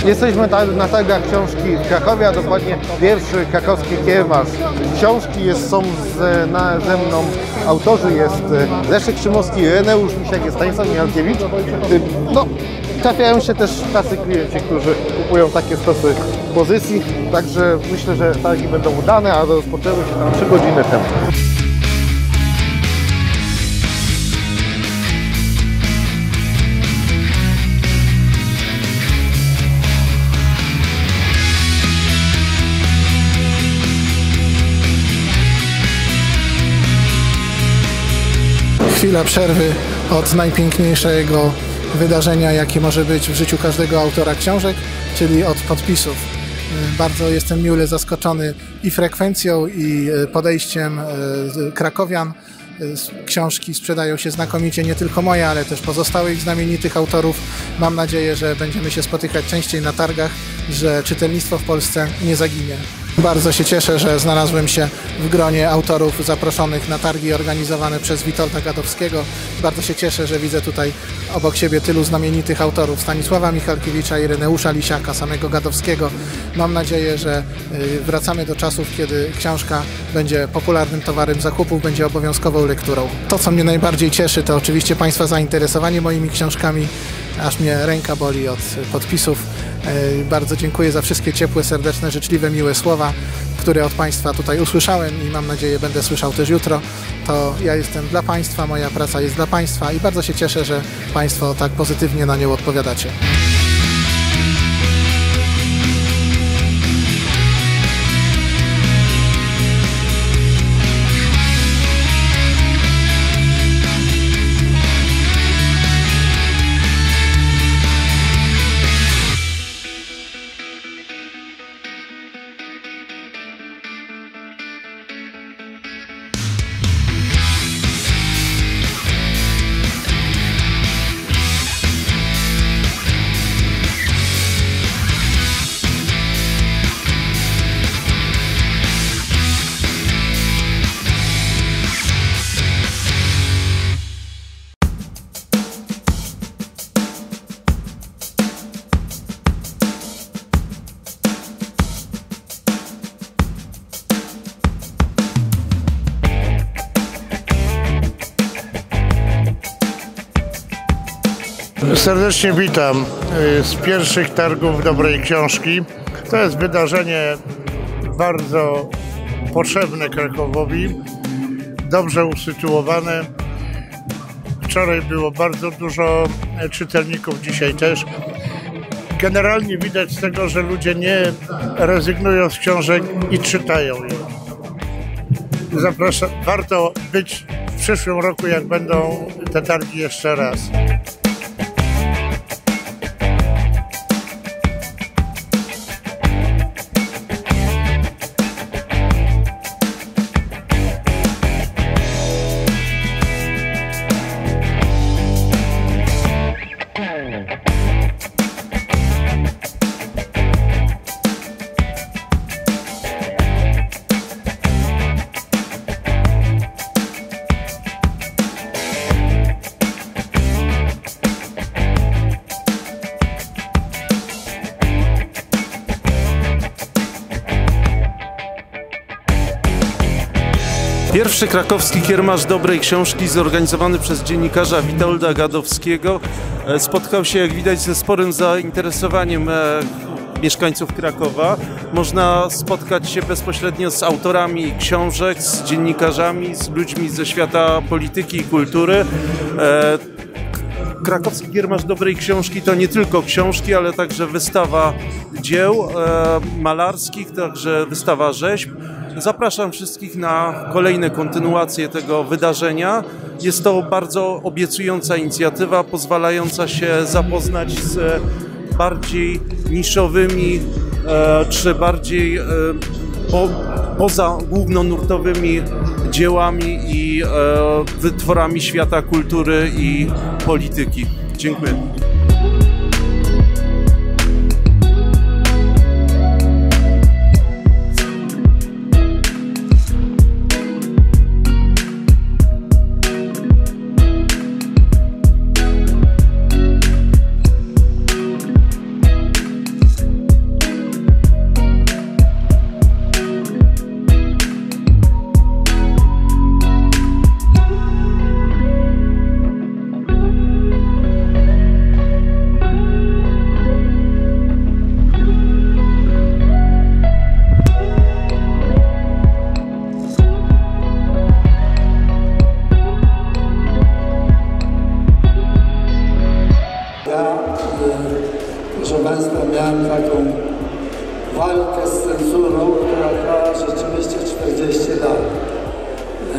Jesteśmy na targach książki w Krakowie, a dokładnie pierwszy krakowski kiermasz książki. Są ze mną autorzy, jest Leszek Szymowski, Reneusz Misiak, jest Stanisław Michałkiewicz. No, trafiają się też tacy klienci, którzy kupują takie stosy pozycji, także myślę, że targi będą udane, a rozpoczęły się tam 3 godziny temu. Chwila przerwy od najpiękniejszego wydarzenia, jakie może być w życiu każdego autora książek, czyli od podpisów. Bardzo jestem miły zaskoczony i frekwencją, i podejściem krakowian. Książki sprzedają się znakomicie, nie tylko moje, ale też pozostałych znamienitych autorów. Mam nadzieję, że będziemy się spotykać częściej na targach, że czytelnictwo w Polsce nie zaginie. Bardzo się cieszę, że znalazłem się w gronie autorów zaproszonych na targi organizowane przez Witolda Gadowskiego. Bardzo się cieszę, że widzę tutaj obok siebie tylu znamienitych autorów: Stanisława Michalkiewicza, Ireneusza Lisiaka, samego Gadowskiego. Mam nadzieję, że wracamy do czasów, kiedy książka będzie popularnym towarem zakupów, będzie obowiązkową lekturą. To, co mnie najbardziej cieszy, to oczywiście Państwa zainteresowanie moimi książkami. Aż mnie ręka boli od podpisów. Bardzo dziękuję za wszystkie ciepłe, serdeczne, życzliwe, miłe słowa, które od Państwa tutaj usłyszałem i mam nadzieję, będę słyszał też jutro. To ja jestem dla Państwa, moja praca jest dla Państwa i bardzo się cieszę, że Państwo tak pozytywnie na nią odpowiadacie. Serdecznie witam z pierwszych targów dobrej książki. To jest wydarzenie bardzo potrzebne Krakowowi, dobrze usytuowane. Wczoraj było bardzo dużo czytelników, dzisiaj też. Generalnie widać z tego, że ludzie nie rezygnują z książek i czytają je. Zapraszam, warto być w przyszłym roku, jak będą te targi jeszcze raz. Pierwszy krakowski kiermasz dobrej książki zorganizowany przez dziennikarza Witolda Gadowskiego spotkał się, jak widać, ze sporym zainteresowaniem mieszkańców Krakowa. Można spotkać się bezpośrednio z autorami książek, z dziennikarzami, z ludźmi ze świata polityki i kultury. Krakowski kiermasz dobrej książki to nie tylko książki, ale także wystawa dzieł malarskich, także wystawa rzeźb. Zapraszam wszystkich na kolejne kontynuacje tego wydarzenia. Jest to bardzo obiecująca inicjatywa, pozwalająca się zapoznać z bardziej niszowymi czy bardziej poza głównonurtowymi dziełami i wytworami świata kultury i polityki. Dziękuję.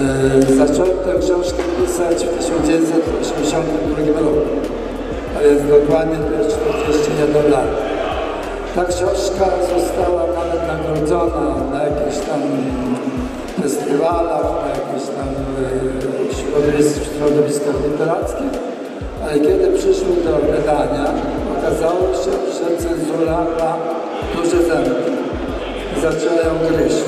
Zacząłem tę książkę pisać w 1982 roku, a więc dokładnie to jest 41 lat. Ta książka została nawet nagrodzona na jakichś tam festiwalach, na jakichś tam środowiskach literackich, ale kiedy przyszły do wydania, okazało się, że cenzura ma duże zęby i zaczęła ją gryźć.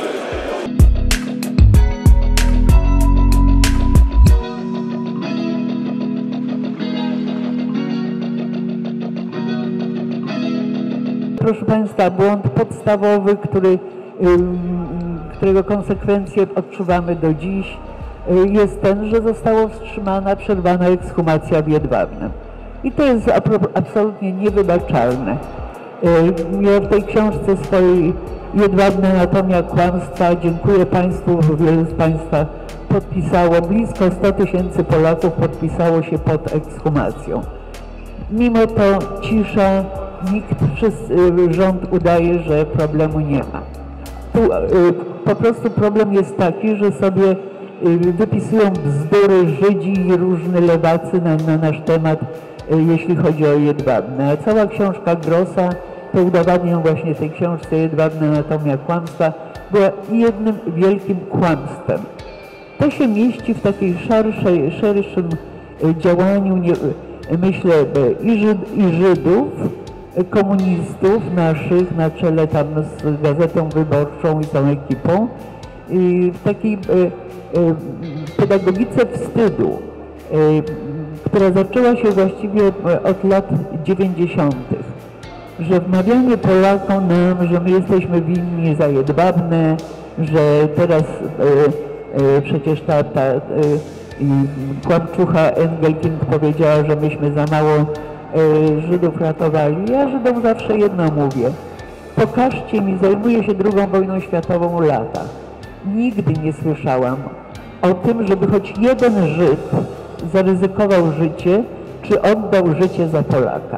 Proszę Państwa, błąd podstawowy, którego konsekwencje odczuwamy do dziś, jest ten, że została wstrzymana, przerwana ekshumacja w Jedwabnem. I to jest absolutnie niewybaczalne. Ja w tej książce swojej Jedwabne anatomia kłamstwa dziękuję Państwu, bo wielu z Państwa podpisało, blisko 100 000 Polaków podpisało się pod ekshumacją. Mimo to cisza, rząd udaje, że problemu nie ma. Tu po prostu problem jest taki, że sobie wypisują bzdury Żydzi i różni lewacy na nasz temat, jeśli chodzi o Jedwabne. A cała książka Grossa, to udowadniam właśnie w tej książce Jedwabne anatomia kłamstwa, była jednym wielkim kłamstwem. To się mieści w takiej szerszym działaniu, myślę, i Żydów, komunistów naszych na czele tam z Gazetą Wyborczą i tą ekipą, i w takiej pedagogice wstydu, która zaczęła się właściwie od lat 90., że wmawianie Polakom nam, że my jesteśmy winni za Jedwabne, że teraz przecież ta kłamczucha Engelking powiedziała, że myśmy za mało Żydów ratowali. Ja Żydom zawsze jedno mówię. Pokażcie mi, zajmuję się II wojną światową lata. Nigdy nie słyszałam o tym, żeby choć jeden Żyd zaryzykował życie, czy oddał życie za Polaka.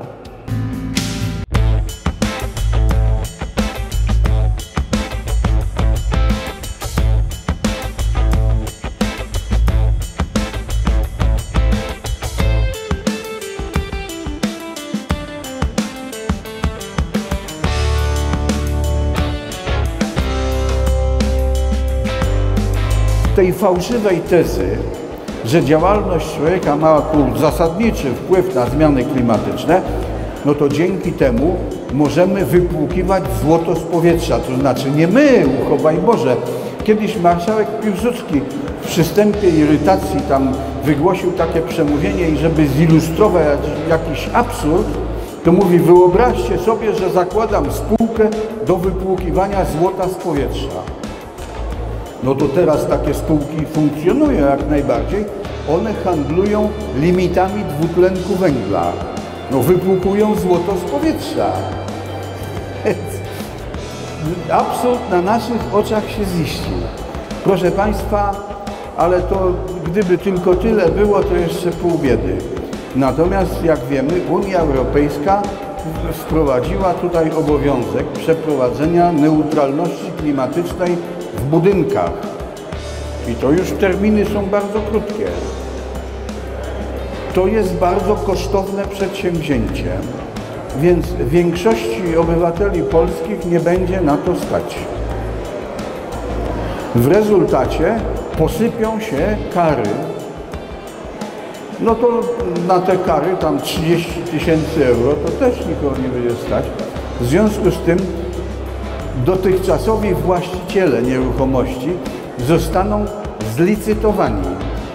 Tej fałszywej tezy, że działalność człowieka ma zasadniczy wpływ na zmiany klimatyczne, no to dzięki temu możemy wypłukiwać złoto z powietrza. To znaczy nie my, uchowaj Boże. Kiedyś marszałek Piłsudski w przystępie irytacji tam wygłosił takie przemówienie i żeby zilustrować jakiś absurd, to mówi: wyobraźcie sobie, że zakładam spółkę do wypłukiwania złota z powietrza. No to teraz takie spółki funkcjonują jak najbardziej. One handlują limitami dwutlenku węgla. No wypłukują złoto z powietrza. Absurd na naszych oczach się ziścił. Proszę Państwa, ale to gdyby tylko tyle było, to jeszcze pół biedy. Natomiast jak wiemy, Unia Europejska wprowadziła tutaj obowiązek przeprowadzenia neutralności klimatycznej w budynkach. I to już terminy są bardzo krótkie. To jest bardzo kosztowne przedsięwzięcie, więc większości obywateli polskich nie będzie na to stać. W rezultacie posypią się kary. No to na te kary, tam 30 000 euro, to też nikogo nie będzie stać. W związku z tym dotychczasowi właściciele nieruchomości zostaną zlicytowani.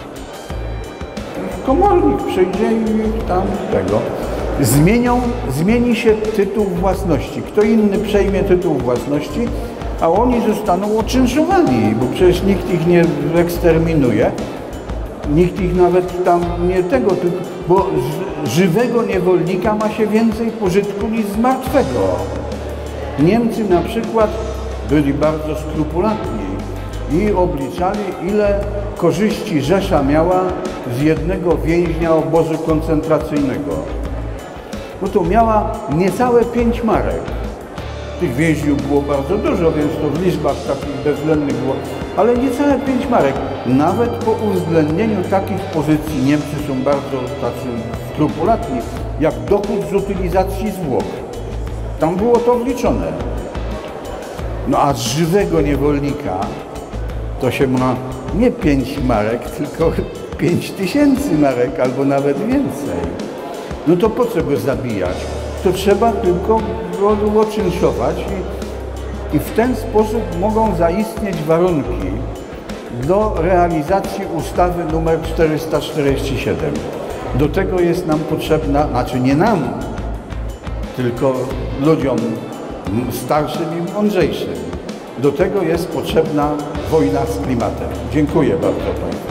Komornik przyjdzie i tam tego. Zmieni się tytuł własności. Kto inny przejmie tytuł własności, a oni zostaną oczynszowani, bo przecież nikt ich nie eksterminuje. Nikt ich nawet tam nie tego, bo z żywego niewolnika ma się więcej pożytku niż z martwego. Niemcy na przykład byli bardzo skrupulatni i obliczali, ile korzyści Rzesza miała z jednego więźnia obozu koncentracyjnego. No to miała niecałe 5 marek. Tych więźniów było bardzo dużo, więc to w liczbach takich bezwzględnych było, ale niecałe 5 marek. Nawet po uwzględnieniu takich pozycji Niemcy są bardzo tacy skrupulatni, jak dochód z utylizacji zwłok. Tam było to wliczone. No a z żywego niewolnika to się ma nie 5 marek, tylko 5000 marek albo nawet więcej. No to po co go zabijać? To trzeba tylko go oczynszować i w ten sposób mogą zaistnieć warunki do realizacji ustawy nr 447. Do tego jest nam potrzebna, znaczy nie nam, tylko ludziom starszym i mądrzejszym. Do tego jest potrzebna wojna z klimatem. Dziękuję bardzo Państwu.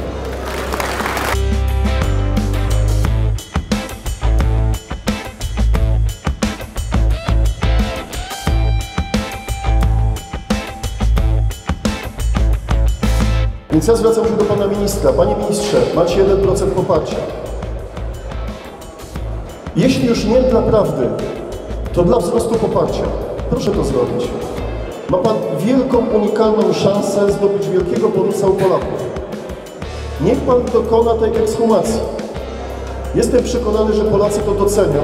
Więc ja zwracam się do Pana Ministra. Panie Ministrze, macie 1% poparcia. Jeśli już nie dla prawdy, to dla wzrostu poparcia. Proszę to zrobić. Ma Pan wielką, unikalną szansę zdobyć wielkiego bonusa u Polaków. Niech Pan dokona tej ekshumacji. Jestem przekonany, że Polacy to docenią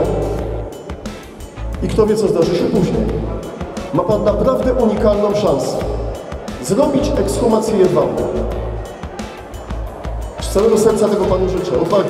i kto wie, co zdarzy się później. Ma Pan naprawdę unikalną szansę zrobić ekshumację jedwabną. Z całego serca tego Panu życzę. Odwagi.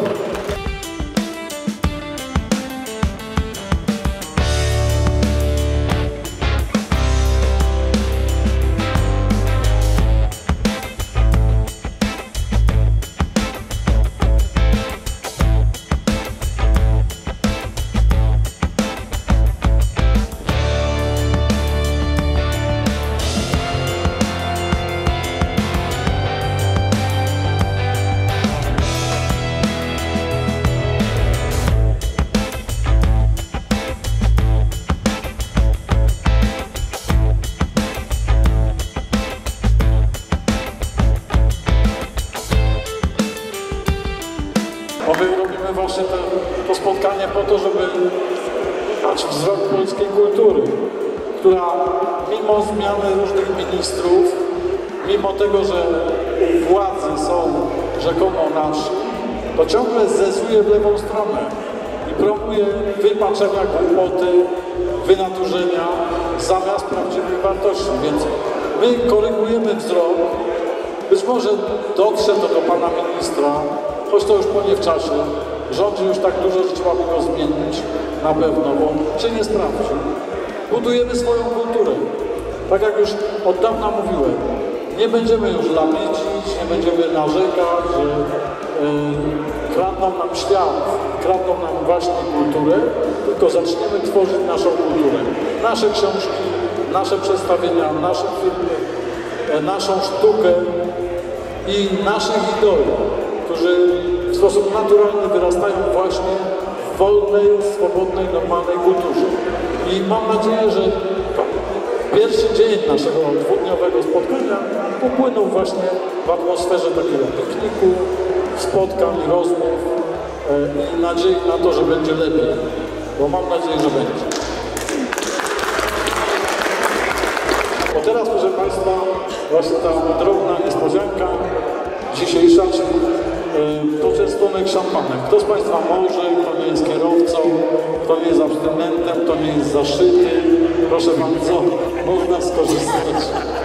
Bo my robimy właśnie to spotkanie po to, żeby dać wzrok polskiej kultury, która mimo zmiany różnych ministrów, mimo tego, że władzy są rzekomo nasi, to ciągle zezuje w lewą stronę i promuje wypaczenia, głupoty, wynaturzenia zamiast prawdziwych wartości. Więc my korygujemy wzrok. Być może dotrze to do Pana Ministra, choć to już po nie w czasie. Rządzi już tak dużo, że trzeba by go zmienić na pewno, bo się nie sprawdzi. Budujemy swoją kulturę. Tak jak już od dawna mówiłem, nie będziemy już lamicić, nie będziemy narzekać, że kradną nam świat, kradną nam właśnie kulturę, tylko zaczniemy tworzyć naszą kulturę. Nasze książki, nasze przedstawienia, nasze filmy, naszą sztukę i naszych idoli, którzy w sposób naturalny wyrastają właśnie w wolnej, swobodnej, normalnej kulturze. I mam nadzieję, że pierwszy dzień naszego dwudniowego spotkania upłynął właśnie w atmosferze takiego pikniku, spotkań, rozmów i nadziei na to, że będzie lepiej, bo mam nadzieję, że będzie. Bo teraz, proszę Państwa, właśnie ta drobna niespodzianka dzisiejsza, czyli poczęstunek szampanem. Kto z Państwa może, kto nie jest kierowcą, kto nie jest abstynentem, kto nie jest zaszyty, proszę bardzo, można skorzystać.